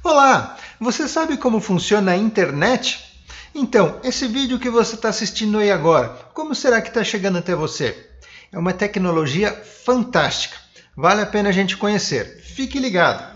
Olá! Você sabe como funciona a internet? Então, esse vídeo que você está assistindo aí agora, como será que está chegando até você? É uma tecnologia fantástica. Vale a pena a gente conhecer. Fique ligado!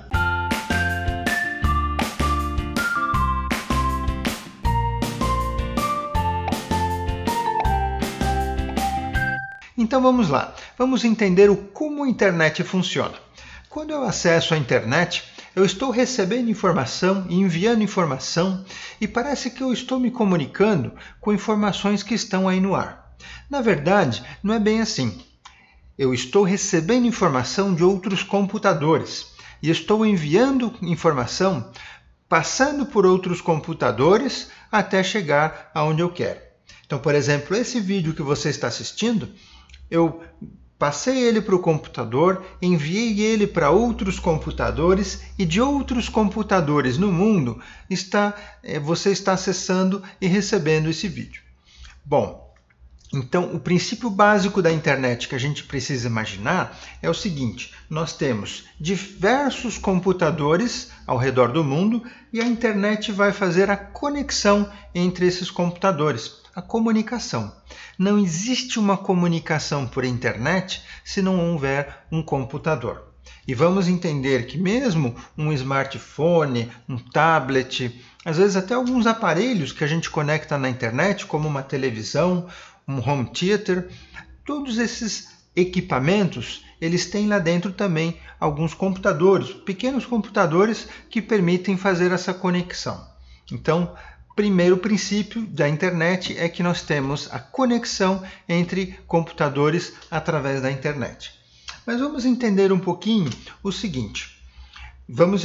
Então vamos lá. Vamos entender como a internet funciona. Quando eu acesso a internet, eu estou recebendo informação e enviando informação e parece que eu estou me comunicando com informações que estão aí no ar. Na verdade, não é bem assim. Eu estou recebendo informação de outros computadores e estou enviando informação passando por outros computadores até chegar aonde eu quero. Então, por exemplo, esse vídeo que você está assistindo, eu passei ele para o computador, enviei ele para outros computadores e de outros computadores no mundo você está acessando e recebendo esse vídeo. Bom, então o princípio básico da internet que a gente precisa imaginar é o seguinte: nós temos diversos computadores ao redor do mundo e a internet vai fazer a conexão entre esses computadores. A comunicação. Não existe uma comunicação por internet se não houver um computador. E vamos entender que mesmo um smartphone, um tablet, às vezes até alguns aparelhos que a gente conecta na internet, como uma televisão, um home theater, todos esses equipamentos, eles têm lá dentro também alguns computadores, pequenos computadores que permitem fazer essa conexão. Então, primeiro princípio da internet é que nós temos a conexão entre computadores através da internet. Mas vamos entender um pouquinho o seguinte. Vamos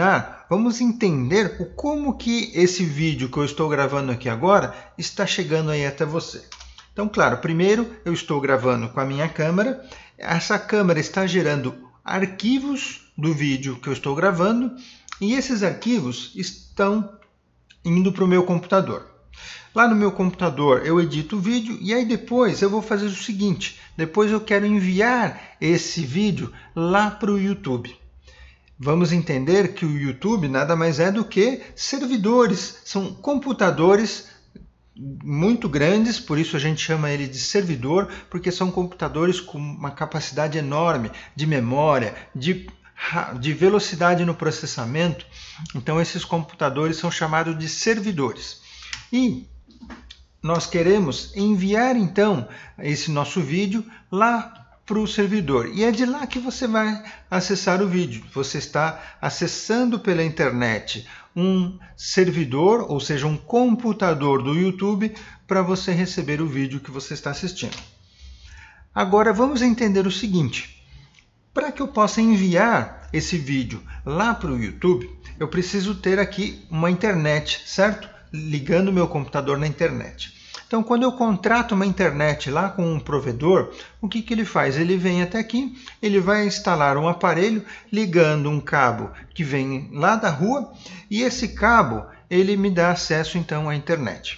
entender como que esse vídeo que eu estou gravando aqui agora está chegando aí até você. Então, claro, primeiro eu estou gravando com a minha câmera. Essa câmera está gerando arquivos do vídeo que eu estou gravando e esses arquivos estão indo para o meu computador. Lá no meu computador eu edito o vídeo e aí depois eu vou fazer o seguinte, depois eu quero enviar esse vídeo lá para o YouTube. Vamos entender que o YouTube nada mais é do que servidores, são computadores muito grandes, por isso a gente chama ele de servidor, porque são computadores com uma capacidade enorme de memória, de velocidade no processamento. Então esses computadores são chamados de servidores. E nós queremos enviar então esse nosso vídeo lá para o servidor. E é de lá que você vai acessar o vídeo. Você está acessando pela internet um servidor, ou seja, um computador do YouTube para você receber o vídeo que você está assistindo. Agora vamos entender o seguinte. Para que eu possa enviar esse vídeo lá para o YouTube, eu preciso ter aqui uma internet, certo? Ligando o meu computador na internet. Então, quando eu contrato uma internet lá com um provedor, o que ele faz? Ele vem até aqui, ele vai instalar um aparelho ligando um cabo que vem lá da rua e esse cabo ele me dá acesso então à internet.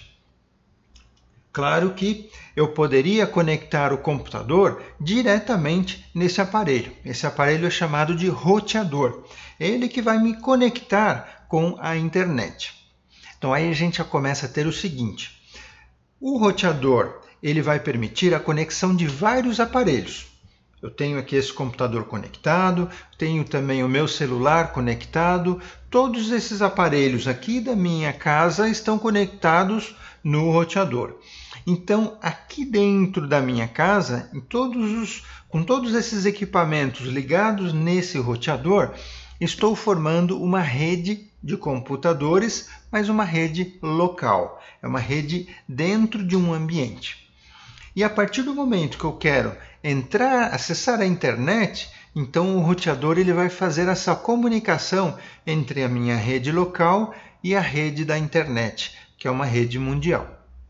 Claro que eu poderia conectar o computador diretamente nesse aparelho. Esse aparelho é chamado de roteador. Ele que vai me conectar com a internet. Então aí a gente já começa a ter o seguinte. O roteador ele vai permitir a conexão de vários aparelhos. Eu tenho aqui esse computador conectado, tenho também o meu celular conectado. Todos esses aparelhos aqui da minha casa estão conectados no roteador. Então, aqui dentro da minha casa, com todos esses equipamentos ligados nesse roteador, estou formando uma rede de computadores, mas uma rede local. É uma rede dentro de um ambiente. E a partir do momento que eu quero acessar a internet, então o roteador ele vai fazer essa comunicação entre a minha rede local e a rede da internet, que é uma rede mundial.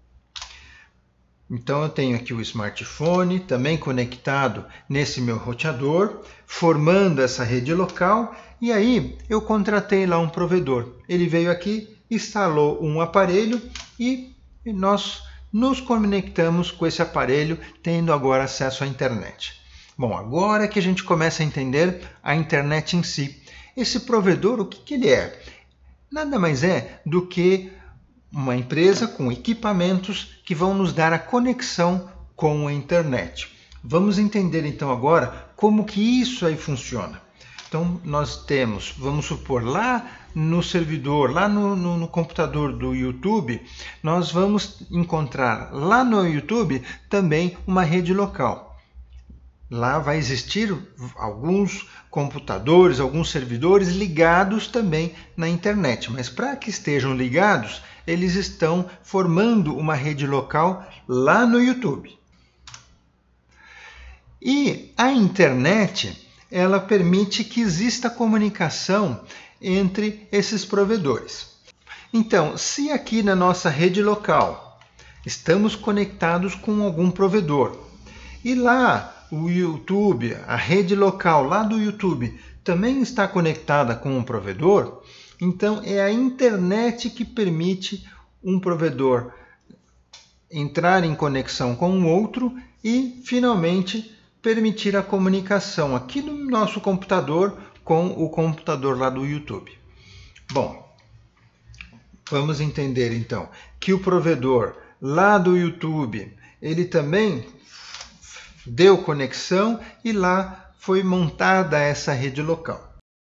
Então eu tenho aqui o smartphone também conectado nesse meu roteador, formando essa rede local, e aí eu contratei lá um provedor. Ele veio aqui, instalou um aparelho e nós nos conectamos com esse aparelho, tendo agora acesso à internet. Bom, agora que a gente começa a entender a internet em si. Esse provedor, o que ele é? nada mais é do que uma empresa com equipamentos que vão nos dar a conexão com a internet. Vamos entender então agora como que isso aí funciona. Então nós temos, vamos supor, lá no servidor, lá no computador do YouTube, nós vamos encontrar lá no YouTube também uma rede local. Lá vai existir alguns computadores, alguns servidores ligados também na internet, mas para que estejam ligados, eles estão formando uma rede local lá no YouTube. E a internet, ela permite que exista comunicação entre esses provedores. Então, se aqui na nossa rede local estamos conectados com algum provedor e lá o YouTube, a rede local lá do YouTube também está conectada com um provedor, então é a internet que permite um provedor entrar em conexão com o outro e finalmente permitir a comunicação aqui no nosso computador com o computador lá do YouTube. Bom, vamos entender então que o provedor lá do YouTube, ele também deu conexão e lá foi montada essa rede local.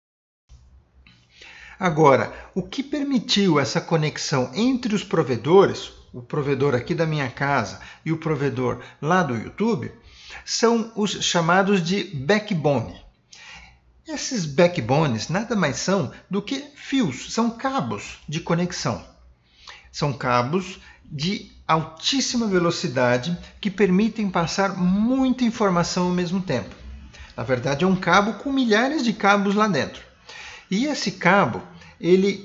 Agora, o que permitiu essa conexão entre os provedores, o provedor aqui da minha casa e o provedor lá do YouTube, são os chamados de backbone. Esses backbones nada mais são do que fios, são cabos de conexão. São cabos de altíssima velocidade que permitem passar muita informação ao mesmo tempo. Na verdade, é um cabo com milhares de cabos lá dentro. E esse cabo, ele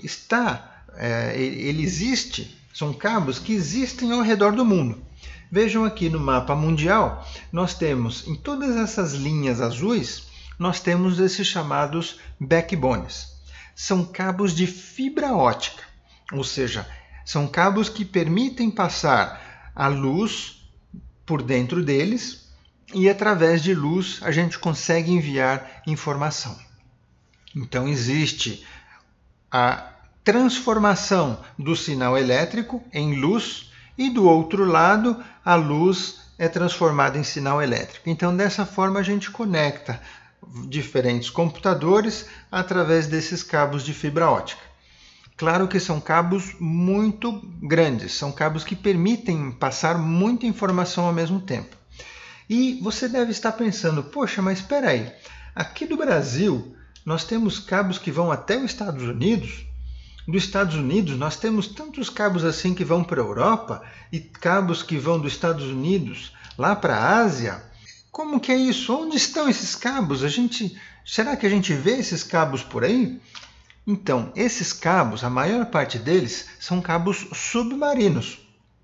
existe, são cabos que existem ao redor do mundo. Vejam aqui no mapa mundial, nós temos em todas essas linhas azuis, nós temos esses chamados backbones. São cabos de fibra ótica, ou seja, são cabos que permitem passar a luz por dentro deles e através de luz a gente consegue enviar informação. Então existe a transformação do sinal elétrico em luz e do outro lado a luz é transformada em sinal elétrico. Então dessa forma a gente conecta diferentes computadores através desses cabos de fibra ótica. Claro que são cabos muito grandes, são cabos que permitem passar muita informação ao mesmo tempo. E você deve estar pensando, poxa, mas espera aí, aqui do Brasil nós temos cabos que vão até os Estados Unidos. Dos Estados Unidos nós temos tantos cabos assim que vão para a Europa e cabos que vão dos Estados Unidos lá para a Ásia. Como que é isso? Onde estão esses cabos? Será que a gente vê esses cabos por aí? Então, esses cabos, a maior parte deles, são cabos submarinos.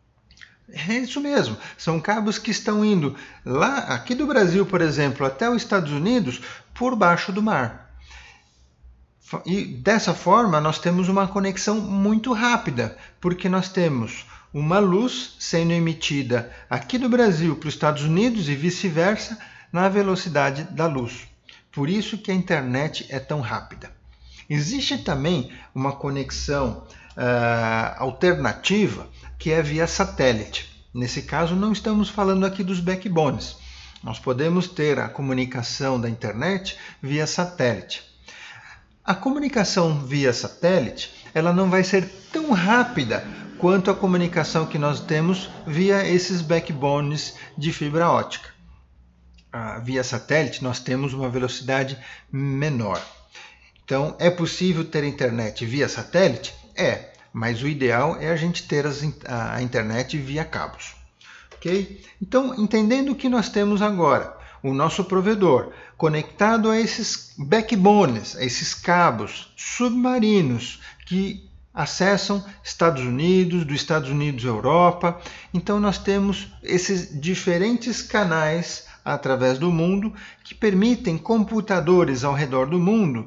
É isso mesmo, são cabos que estão indo lá, aqui do Brasil, por exemplo, até os Estados Unidos, por baixo do mar. E dessa forma nós temos uma conexão muito rápida, porque nós temos uma luz sendo emitida aqui do Brasil para os Estados Unidos e vice-versa na velocidade da luz. Por isso que a internet é tão rápida. Existe também uma conexão alternativa que é via satélite. Nesse caso não estamos falando aqui dos backbones. Nós podemos ter a comunicação da internet via satélite. A comunicação via satélite, ela não vai ser tão rápida quanto a comunicação que nós temos via esses backbones de fibra ótica. Via satélite, nós temos uma velocidade menor. Então, é possível ter internet via satélite? É, mas o ideal é a gente ter a internet via cabos. Ok? Então, entendendo o que nós temos agora, o nosso provedor conectado a esses backbones, a esses cabos submarinos que acessam Estados Unidos, dos Estados Unidos Europa. Então nós temos esses diferentes canais através do mundo que permitem computadores ao redor do mundo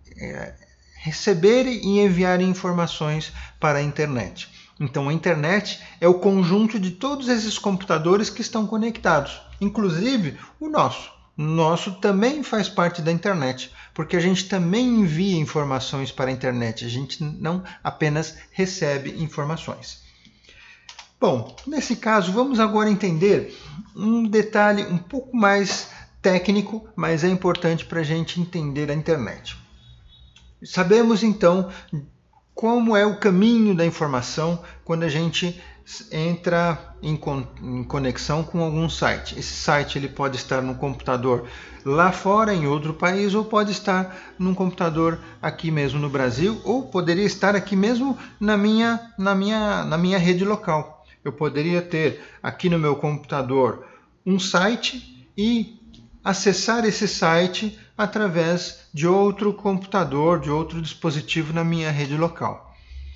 receberem e enviarem informações para a internet. Então a internet é o conjunto de todos esses computadores que estão conectados, inclusive o nosso nosso também faz parte da internet, porque a gente também envia informações para a internet, a gente não apenas recebe informações. Bom, nesse caso, vamos agora entender um detalhe um pouco mais técnico, mas é importante para a gente entender a internet. Sabemos então como é o caminho da informação quando a gente entra em conexão com algum site. Esse site ele pode estar no computador lá fora, em outro país, ou pode estar num computador aqui mesmo no Brasil, ou poderia estar aqui mesmo na minha rede local. Eu poderia ter aqui no meu computador um site e acessar esse site através de outro computador, de outro dispositivo na minha rede local.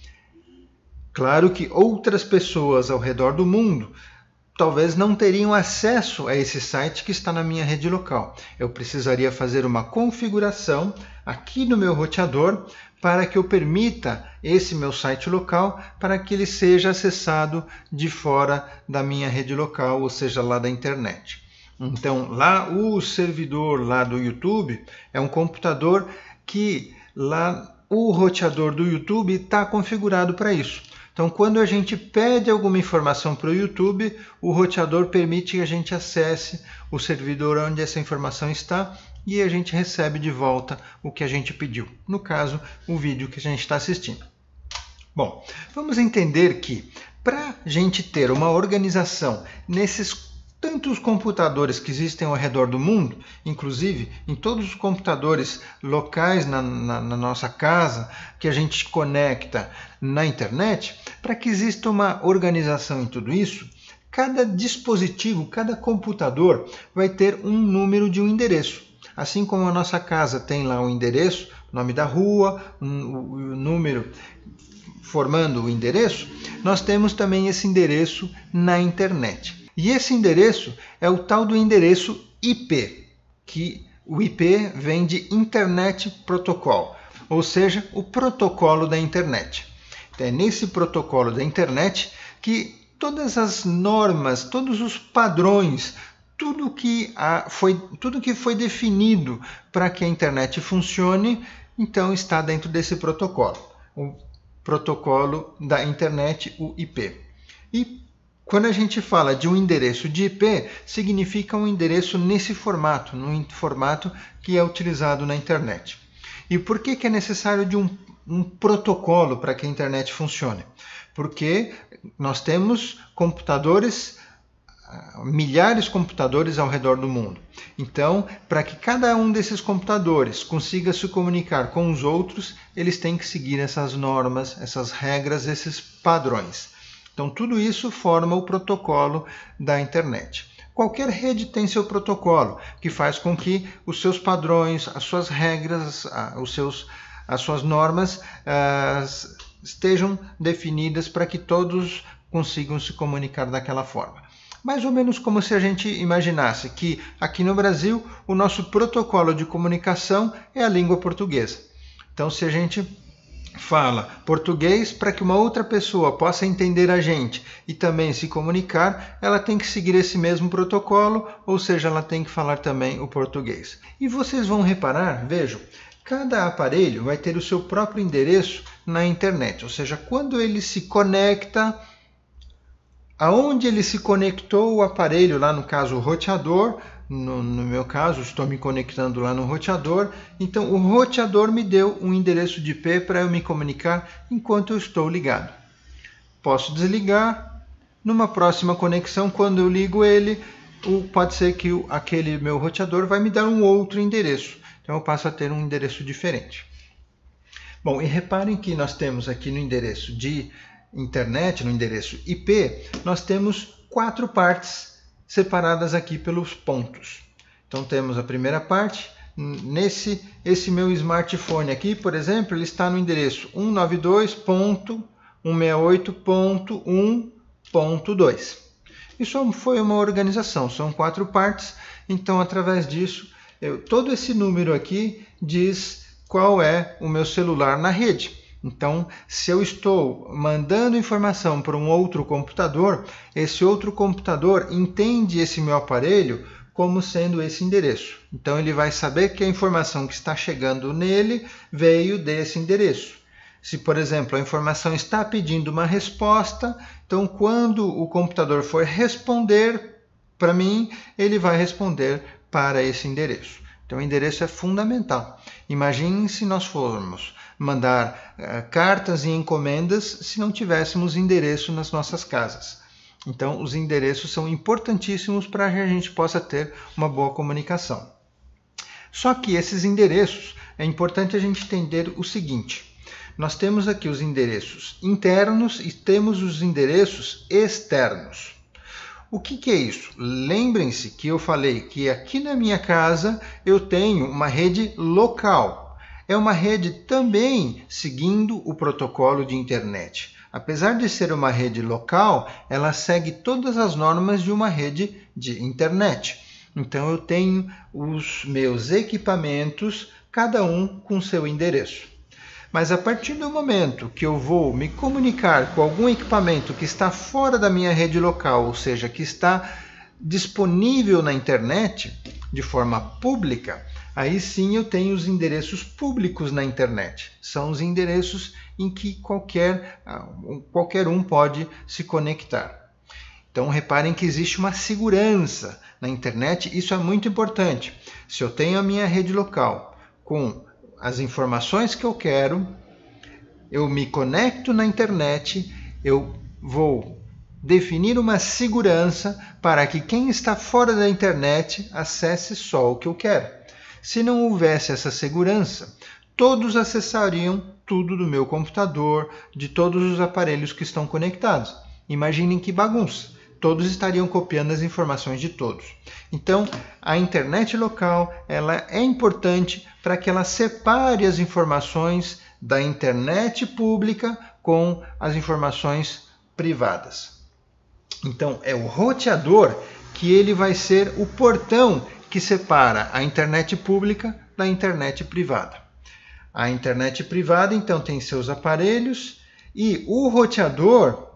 Claro que outras pessoas ao redor do mundo talvez não teriam acesso a esse site que está na minha rede local. Eu precisaria fazer uma configuração aqui no meu roteador para que eu permita esse meu site local para que ele seja acessado de fora da minha rede local, ou seja, lá da internet. Então, lá o servidor lá do YouTube é um computador que lá o roteador do YouTube está configurado para isso. Então, quando a gente pede alguma informação para o YouTube, o roteador permite que a gente acesse o servidor onde essa informação está e a gente recebe de volta o que a gente pediu. No caso, o vídeo que a gente está assistindo. Bom, vamos entender que para a gente ter uma organização nesses tantos computadores que existem ao redor do mundo, inclusive em todos os computadores locais na nossa casa, que a gente conecta na internet, para que exista uma organização em tudo isso, cada dispositivo, cada computador vai ter um número de um endereço. Assim como a nossa casa tem lá um endereço, nome da rua, o número formando o endereço, nós temos também esse endereço na internet. E esse endereço é o tal do endereço IP, que o IP vem de Internet Protocol, ou seja, o protocolo da internet. É nesse protocolo da internet que todas as normas, todos os padrões, tudo que foi definido para que a internet funcione, então está dentro desse protocolo, o protocolo da internet, o IP. E quando a gente fala de um endereço de IP, significa um endereço nesse formato, no formato que é utilizado na internet. E por que é necessário de um protocolo para que a internet funcione? Porque nós temos computadores, milhares de computadores ao redor do mundo. Então, para que cada um desses computadores consiga se comunicar com os outros, eles têm que seguir essas normas, essas regras, esses padrões. Então, tudo isso forma o protocolo da internet. Qualquer rede tem seu protocolo, que faz com que os seus padrões, as suas regras, as suas normas estejam definidas para que todos consigam se comunicar daquela forma. Mais ou menos como se a gente imaginasse que aqui no Brasil o nosso protocolo de comunicação é a língua portuguesa. Então, se a gente fala português, para que uma outra pessoa possa entender a gente e também se comunicar, ela tem que seguir esse mesmo protocolo, ou seja, ela tem que falar também o português. E vocês vão reparar, vejam, cada aparelho vai ter o seu próprio endereço na internet, ou seja, quando ele se conecta, aonde ele se conectou o aparelho, lá no caso o roteador, no meu caso, estou me conectando lá no roteador, então o roteador me deu um endereço de IP para eu me comunicar enquanto eu estou ligado. Posso desligar, numa próxima conexão, quando eu ligo ele, pode ser que aquele meu roteador vai me dar um outro endereço, então eu passo a ter um endereço diferente. Bom, e reparem que nós temos aqui no endereço de internet, no endereço IP, nós temos 4 partes separadas aqui pelos pontos. Então temos a primeira parte, esse meu smartphone aqui, por exemplo, ele está no endereço 192.168.1.2. Isso foi uma organização, são 4 partes, então através disso, todo esse número aqui diz qual é o meu celular na rede. Então, se eu estou mandando informação para um outro computador, esse outro computador entende esse meu aparelho como sendo esse endereço. Então ele vai saber que a informação que está chegando nele veio desse endereço. Se, por exemplo, a informação está pedindo uma resposta, então quando o computador for responder para mim, ele vai responder para esse endereço. Então o endereço é fundamental. Imagine se nós formos mandar cartas e encomendas se não tivéssemos endereço nas nossas casas. Então, os endereços são importantíssimos para que a gente possa ter uma boa comunicação. Só que esses endereços, é importante a gente entender o seguinte. Nós temos aqui os endereços internos e temos os endereços externos. O que é isso? Lembrem-se que eu falei que aqui na minha casa eu tenho uma rede local. É uma rede também seguindo o protocolo de internet. Apesar de ser uma rede local, ela segue todas as normas de uma rede de internet. Então eu tenho os meus equipamentos, cada um com seu endereço. Mas a partir do momento que eu vou me comunicar com algum equipamento que está fora da minha rede local, ou seja, que está disponível na internet de forma pública, aí sim eu tenho os endereços públicos na internet. São os endereços em que qualquer um pode se conectar. Então reparem que existe uma segurança na internet, isso é muito importante. Se eu tenho a minha rede local com as informações que eu quero, eu me conecto na internet, eu vou definir uma segurança para que quem está fora da internet acesse só o que eu quero. Se não houvesse essa segurança, todos acessariam tudo do meu computador, de todos os aparelhos que estão conectados. Imaginem que bagunça. Todos estariam copiando as informações de todos. Então, a internet local ela é importante para que ela separe as informações da internet pública com as informações privadas. Então, é o roteador que ele vai ser o portão que separa a internet pública da internet privada. A internet privada, então, tem seus aparelhos e o roteador,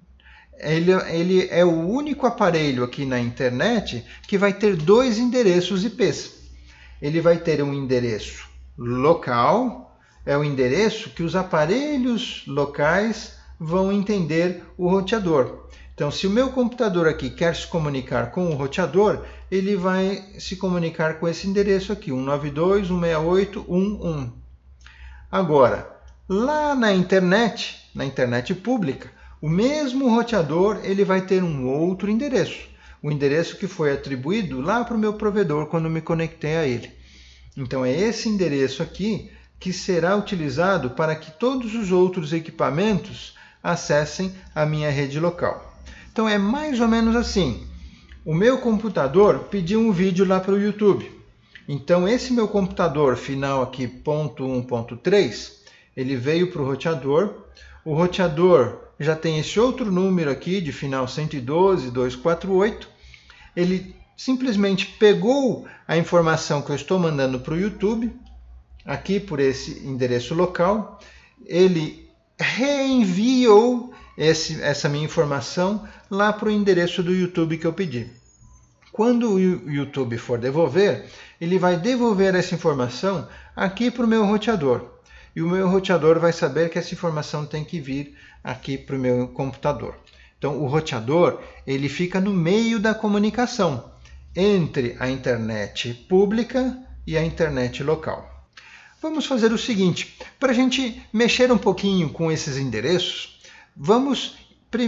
ele é o único aparelho aqui na internet que vai ter dois endereços IPs. Ele vai ter um endereço local, é o endereço que os aparelhos locais vão entender o roteador. Então, se o meu computador aqui quer se comunicar com o roteador, ele vai se comunicar com esse endereço aqui, 192.168.1.1. Agora, lá na internet pública, o mesmo roteador ele vai ter um outro endereço, o endereço que foi atribuído lá para o meu provedor quando me conectei a ele. Então é esse endereço aqui que será utilizado para que todos os outros equipamentos acessem a minha rede local. Então é mais ou menos assim. O meu computador pediu um vídeo lá para o YouTube. Então esse meu computador final aqui, .1.3, ele veio para o roteador. O roteador já tem esse outro número aqui de final 112.248. Ele simplesmente pegou a informação que eu estou mandando para o YouTube, aqui por esse endereço local. Ele reenviou essa minha informação lá para o endereço do YouTube que eu pedi. Quando o YouTube for devolver, ele vai devolver essa informação aqui para o meu roteador. E o meu roteador vai saber que essa informação tem que vir aqui para o meu computador. Então, o roteador ele fica no meio da comunicação entre a internet pública e a internet local. Vamos fazer o seguinte, para a gente mexer um pouquinho com esses endereços, vamos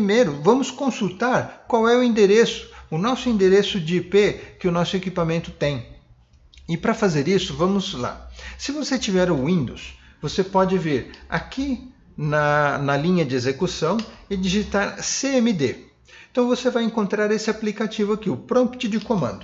consultar qual é o endereço, o nosso endereço de IP que o nosso equipamento tem. E para fazer isso, vamos lá. Se você tiver o Windows, você pode vir aqui na linha de execução e digitar CMD. Então você vai encontrar esse aplicativo aqui, o prompt de comando.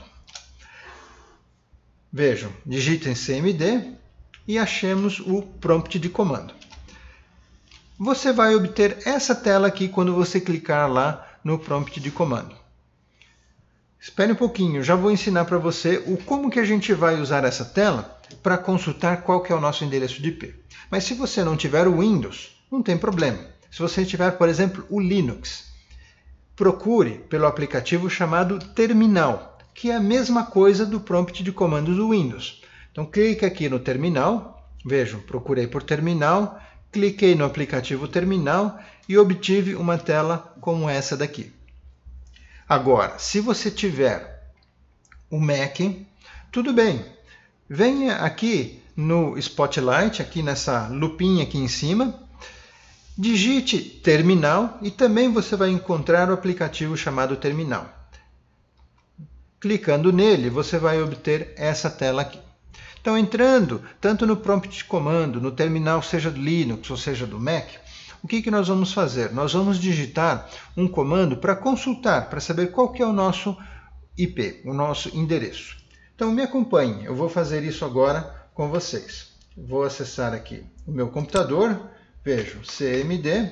Vejam, digitem CMD e achemos o prompt de comando. Você vai obter essa tela aqui quando você clicar lá no prompt de comando. Espere um pouquinho, já vou ensinar para você como que a gente vai usar essa tela para consultar qual que é o nosso endereço de IP. Mas se você não tiver o Windows, não tem problema. Se você tiver, por exemplo, o Linux, procure pelo aplicativo chamado Terminal. que é a mesma coisa do prompt de comandos do Windows. Então, clique aqui no terminal, vejam, procurei por terminal, cliquei no aplicativo terminal e obtive uma tela como essa daqui. Agora, se você tiver o Mac, tudo bem. Venha aqui no Spotlight, aqui nessa lupinha aqui em cima, digite terminal e também você vai encontrar o aplicativo chamado terminal. Clicando nele, você vai obter essa tela aqui. Então, entrando tanto no prompt de comando, no terminal, seja do Linux ou seja do Mac, o que nós vamos fazer? Nós vamos digitar um comando para consultar, para saber qual que é o nosso IP, o nosso endereço. Então, me acompanhe, eu vou fazer isso agora com vocês. Vou acessar aqui o meu computador, vejo cmd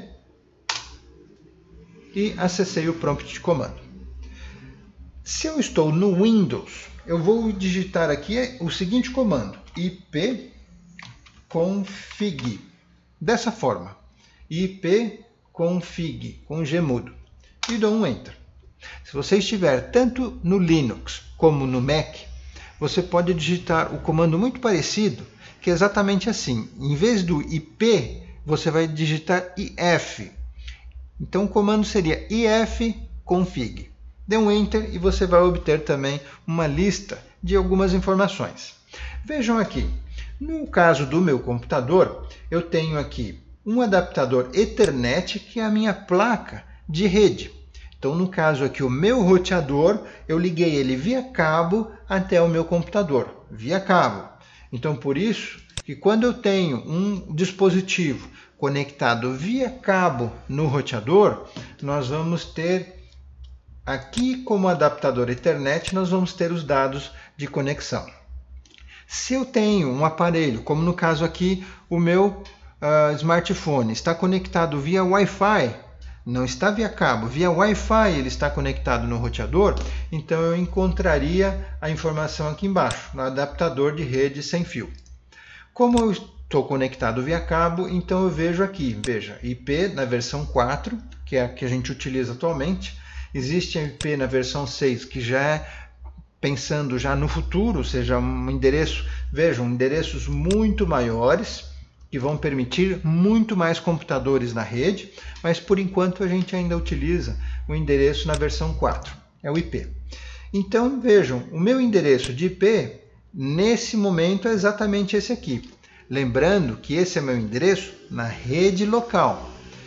e acessei o prompt de comando. Se eu estou no Windows, eu vou digitar aqui o seguinte comando, ipconfig, dessa forma, ipconfig, com G mudo, e dou um Enter. Se você estiver tanto no Linux como no Mac, você pode digitar o comando muito parecido, que é exatamente assim. Em vez do IP, você vai digitar if. Então o comando seria ifconfig. Dê um Enter e você vai obter também uma lista de algumas informações. Vejam aqui, no caso do meu computador, eu tenho aqui um adaptador Ethernet, que é a minha placa de rede. Então, no caso aqui, o meu roteador, eu liguei ele via cabo até o meu computador, via cabo. Então, por isso que quando eu tenho um dispositivo conectado via cabo no roteador, nós vamos ter aqui como adaptador Ethernet, nós vamos ter os dados de conexão. Se eu tenho um aparelho, como no caso aqui, o meu smartphone está conectado via Wi-Fi, não está via cabo, via Wi-Fi ele está conectado no roteador, então eu encontraria a informação aqui embaixo, no adaptador de rede sem fio. Como eu estou conectado via cabo, então eu vejo aqui, veja, IP na versão 4, que é a que a gente utiliza atualmente. Existe a IP na versão 6, que já é pensando já no futuro, ou seja, um endereço, vejam, endereços muito maiores, que vão permitir muito mais computadores na rede, mas por enquanto a gente ainda utiliza o endereço na versão 4, é o IP. Então vejam, o meu endereço de IP, nesse momento, é exatamente esse aqui. Lembrando que esse é meu endereço na rede local,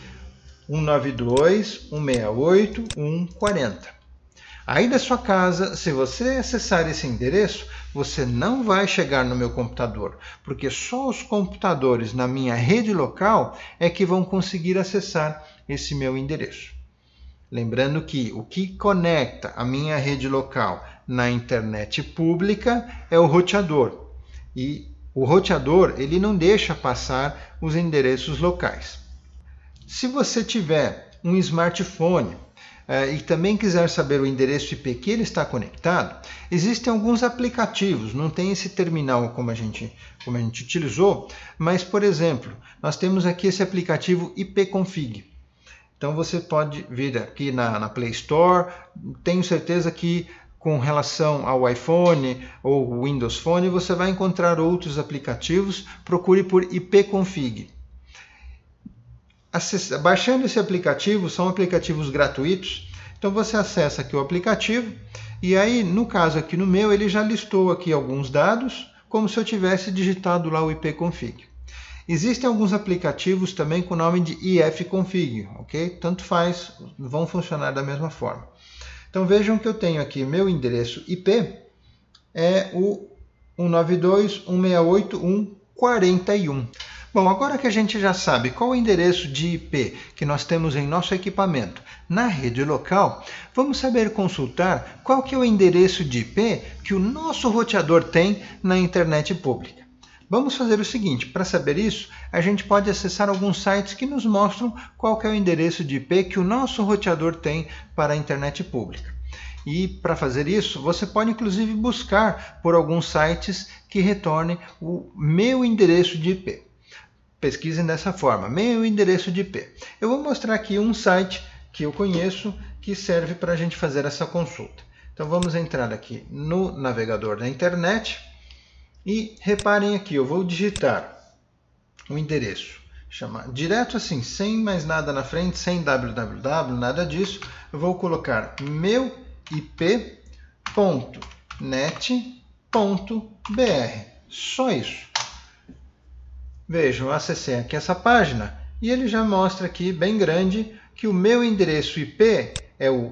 192.168.1.40. Aí da sua casa, se você acessar esse endereço, você não vai chegar no meu computador, porque só os computadores na minha rede local é que vão conseguir acessar esse meu endereço. Lembrando que o que conecta a minha rede local na internet pública é o roteador. E o roteador ele não deixa passar os endereços locais. Se você tiver um smartphone e também quiser saber o endereço IP que ele está conectado, existem alguns aplicativos, não tem esse terminal como a gente utilizou, mas, por exemplo, nós temos aqui esse aplicativo ipconfig. Então você pode vir aqui na Play Store, tenho certeza que com relação ao iPhone ou Windows Phone você vai encontrar outros aplicativos, procure por ipconfig. Baixando esse aplicativo, são aplicativos gratuitos, então você acessa aqui o aplicativo e aí, no caso aqui no meu, ele já listou aqui alguns dados, como se eu tivesse digitado lá o ipconfig. Existem alguns aplicativos também com o nome de ifconfig, ok? Tanto faz, vão funcionar da mesma forma. Então vejam que eu tenho aqui meu endereço IP, é o 192.168.1.41. Bom, agora que a gente já sabe qual o endereço de IP que nós temos em nosso equipamento na rede local, vamos saber consultar qual que é o endereço de IP que o nosso roteador tem na internet pública. Vamos fazer o seguinte, para saber isso, a gente pode acessar alguns sites que nos mostram qual que é o endereço de IP que o nosso roteador tem para a internet pública. E para fazer isso, você pode inclusive buscar por alguns sites que retornem o meu endereço de IP. Pesquisem dessa forma, meu endereço de IP. Eu vou mostrar aqui um site que eu conheço que serve para a gente fazer essa consulta. Então vamos entrar aqui no navegador da internet e reparem aqui, eu vou digitar o endereço, chamar direto assim, sem mais nada na frente, sem www, nada disso. Eu vou colocar meuip.net.br, só isso. Vejam, eu acessei aqui essa página e ele já mostra aqui bem grande que o meu endereço IP é o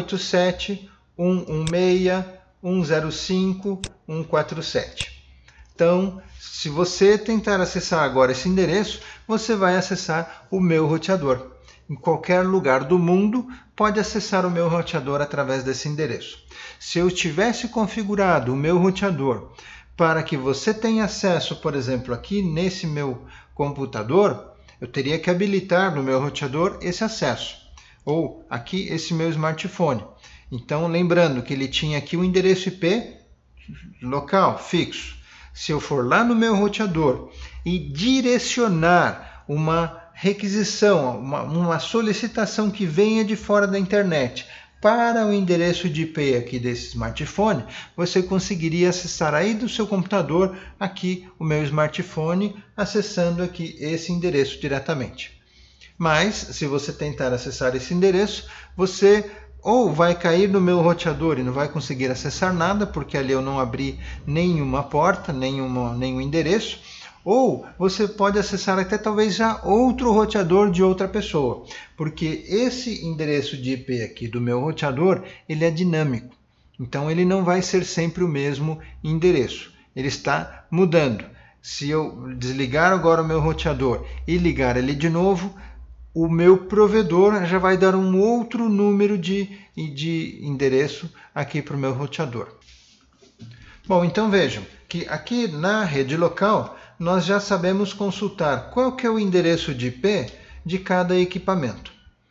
187.116.105.147. Então, se você tentar acessar agora esse endereço, você vai acessar o meu roteador. Em qualquer lugar do mundo, pode acessar o meu roteador através desse endereço. Se eu tivesse configurado o meu roteador para que você tenha acesso, por exemplo, aqui nesse meu computador, eu teria que habilitar no meu roteador esse acesso, ou aqui esse meu smartphone. Então, lembrando que ele tinha aqui o endereço IP local, fixo. Se eu for lá no meu roteador e direcionar uma requisição, uma solicitação que venha de fora da internet para o endereço de IP aqui desse smartphone, você conseguiria acessar aí do seu computador aqui o meu smartphone, acessando aqui esse endereço diretamente. Mas, se você tentar acessar esse endereço, você ou vai cair no meu roteador e não vai conseguir acessar nada, porque ali eu não abri nenhuma porta, nenhum endereço, ou você pode acessar até talvez já outro roteador de outra pessoa, porque esse endereço de IP aqui do meu roteador, ele é dinâmico, então ele não vai ser sempre o mesmo endereço, ele está mudando. Se eu desligar agora o meu roteador e ligar ele de novo, o meu provedor já vai dar um outro número de endereço aqui para o meu roteador. Bom, então vejam que aqui na rede local nós já sabemos consultar qual que é o endereço de IP de cada equipamento.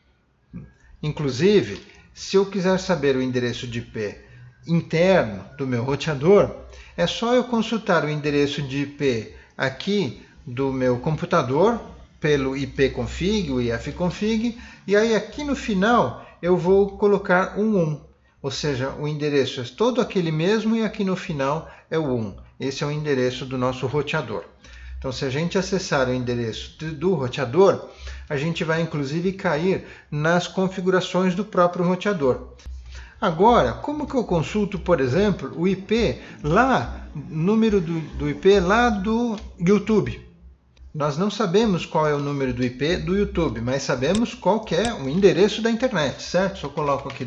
Inclusive, se eu quiser saber o endereço de IP interno do meu roteador, é só eu consultar o endereço de IP aqui do meu computador, pelo ipconfig, o ifconfig, e aí aqui no final eu vou colocar um 1, ou seja, o endereço é todo aquele mesmo e aqui no final é o 1. Esse é o endereço do nosso roteador. Então, se a gente acessar o endereço do roteador, a gente vai inclusive cair nas configurações do próprio roteador. Agora, como que eu consulto, por exemplo, o IP lá, número do IP lá do YouTube? Nós não sabemos qual é o número do IP do YouTube, mas sabemos qual que é o endereço da internet, certo? Se eu coloco aqui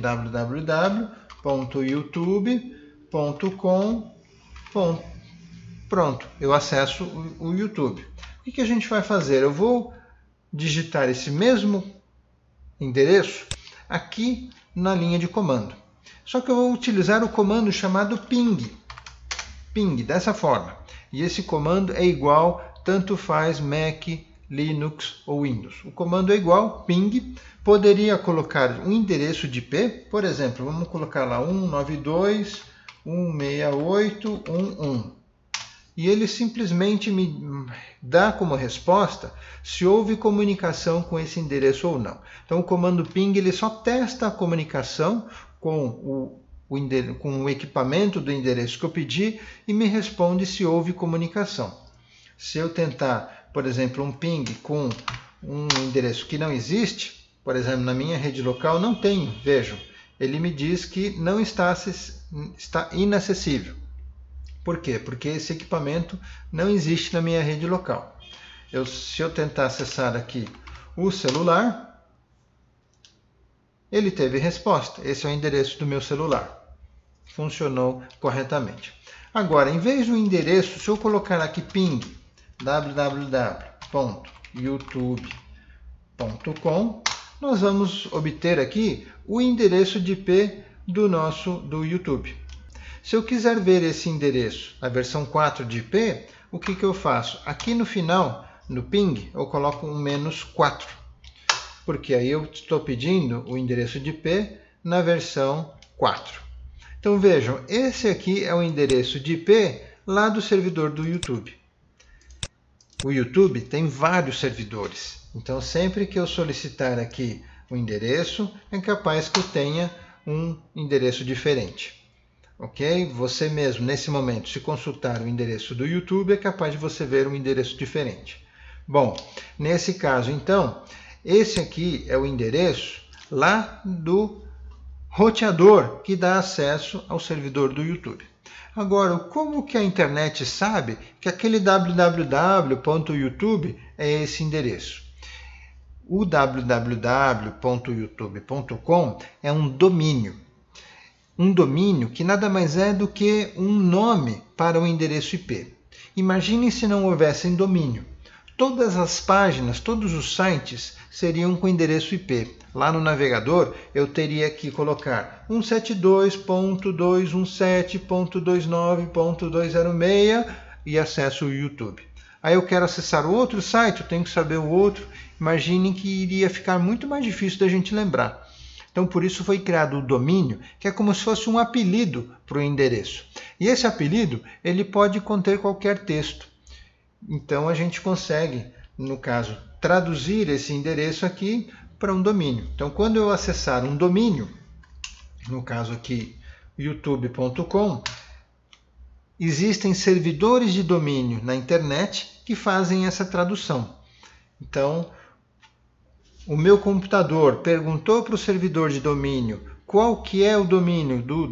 www.youtube.com, pronto, eu acesso o YouTube. O que a gente vai fazer? Eu vou digitar esse mesmo endereço aqui na linha de comando. Só que eu vou utilizar o comando chamado ping. Ping, dessa forma. E esse comando é igual, tanto faz Mac, Linux ou Windows. O comando é igual, ping. Poderia colocar um endereço de IP, por exemplo, vamos colocar lá 192.168.1.1. E ele simplesmente me dá como resposta se houve comunicação com esse endereço ou não. Então o comando ping ele só testa a comunicação com o equipamento do endereço que eu pedi e me responde se houve comunicação. Se eu tentar, por exemplo, um ping com um endereço que não existe, por exemplo, na minha rede local não tenho, vejam, ele me diz que não está inacessível. Por quê? Porque esse equipamento não existe na minha rede local. Se eu tentar acessar aqui o celular, ele teve resposta. Esse é o endereço do meu celular. Funcionou corretamente. Agora, em vez do endereço, se eu colocar aqui ping www.youtube.com, nós vamos obter aqui o endereço de IP do YouTube. Se eu quiser ver esse endereço, a versão 4 de IP, o que eu faço? Aqui no final, no ping, eu coloco um -4, porque aí eu estou pedindo o endereço de IP na versão 4. Então vejam, esse aqui é o endereço de IP lá do servidor do YouTube. O YouTube tem vários servidores, então sempre que eu solicitar aqui o endereço, é capaz que eu tenha um endereço diferente. Ok? Você mesmo, nesse momento, se consultar o endereço do YouTube, é capaz de você ver um endereço diferente. Bom, nesse caso, então, esse aqui é o endereço lá do roteador que dá acesso ao servidor do YouTube. Agora, como que a internet sabe que aquele www.youtube é esse endereço? O www.youtube.com é um domínio. Um domínio que nada mais é do que um nome para o endereço IP. Imagine se não houvesse domínio. Todas as páginas, todos os sites seriam com endereço IP. Lá no navegador eu teria que colocar 172.217.29.206 e acesso ao YouTube. Aí eu quero acessar o outro site, eu tenho que saber o outro. Imagine que iria ficar muito mais difícil da gente lembrar. Então, por isso foi criado o domínio, que é como se fosse um apelido para o endereço. E esse apelido, ele pode conter qualquer texto. Então, a gente consegue, no caso, traduzir esse endereço aqui para um domínio. Então, quando eu acessar um domínio, no caso aqui, youtube.com, existem servidores de domínio na internet que fazem essa tradução. Então, o meu computador perguntou para o servidor de domínio qual que é o domínio do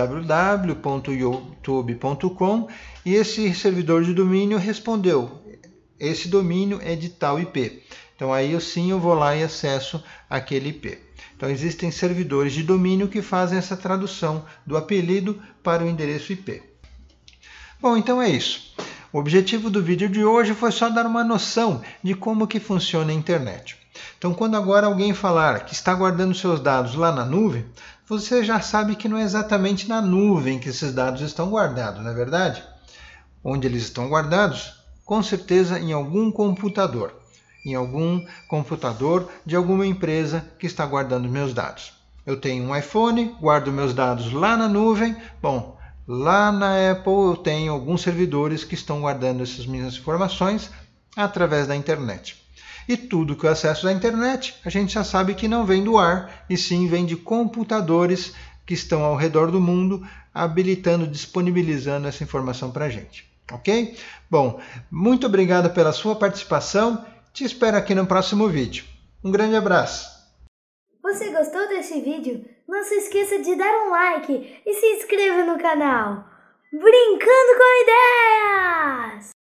www.youtube.com e esse servidor de domínio respondeu: esse domínio é de tal IP. Então aí eu vou lá e acesso aquele IP. Então existem servidores de domínio que fazem essa tradução do apelido para o endereço IP. Bom, então é isso. O objetivo do vídeo de hoje foi só dar uma noção de como que funciona a internet. Então, quando agora alguém falar que está guardando seus dados lá na nuvem, você já sabe que não é exatamente na nuvem que esses dados estão guardados, não é verdade? Onde eles estão guardados? Com certeza em algum computador. Em algum computador de alguma empresa que está guardando meus dados. Eu tenho um iPhone, guardo meus dados lá na nuvem. Bom, lá na Apple eu tenho alguns servidores que estão guardando essas minhas informações através da internet. E tudo que eu acesso da internet, a gente já sabe que não vem do ar, e sim vem de computadores que estão ao redor do mundo, habilitando, disponibilizando essa informação para a gente. Ok? Bom, muito obrigado pela sua participação. Te espero aqui no próximo vídeo. Um grande abraço. Você gostou desse vídeo? Não se esqueça de dar um like e se inscreva no canal. Brincando com Ideias!